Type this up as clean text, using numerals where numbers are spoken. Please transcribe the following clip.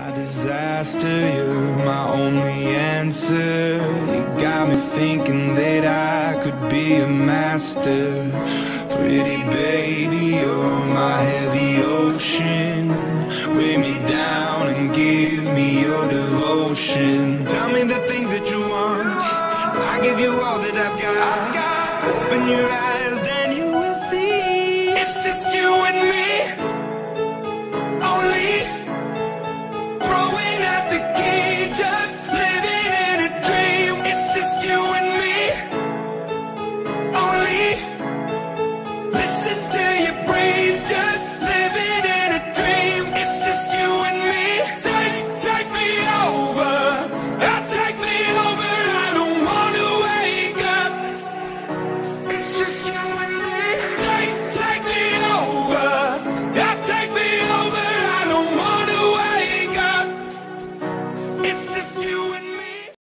My disaster, you're my only answer. You got me thinking that I could be a master. Pretty baby, you're my heavy ocean. Weigh me down and give me your devotion. Tell me the things that you want, I give you all that I've got. Open your eyes, then you will see. It's just you and me. Only throwing at the key, just living in a dream. It's just you and me. Only listen to you breathe, just living in a dream. It's just you and me. Take me over, take me over. I don't wanna wake up. It's just you and me. Take me over, take me over. I don't wanna wake up. It's just you and me.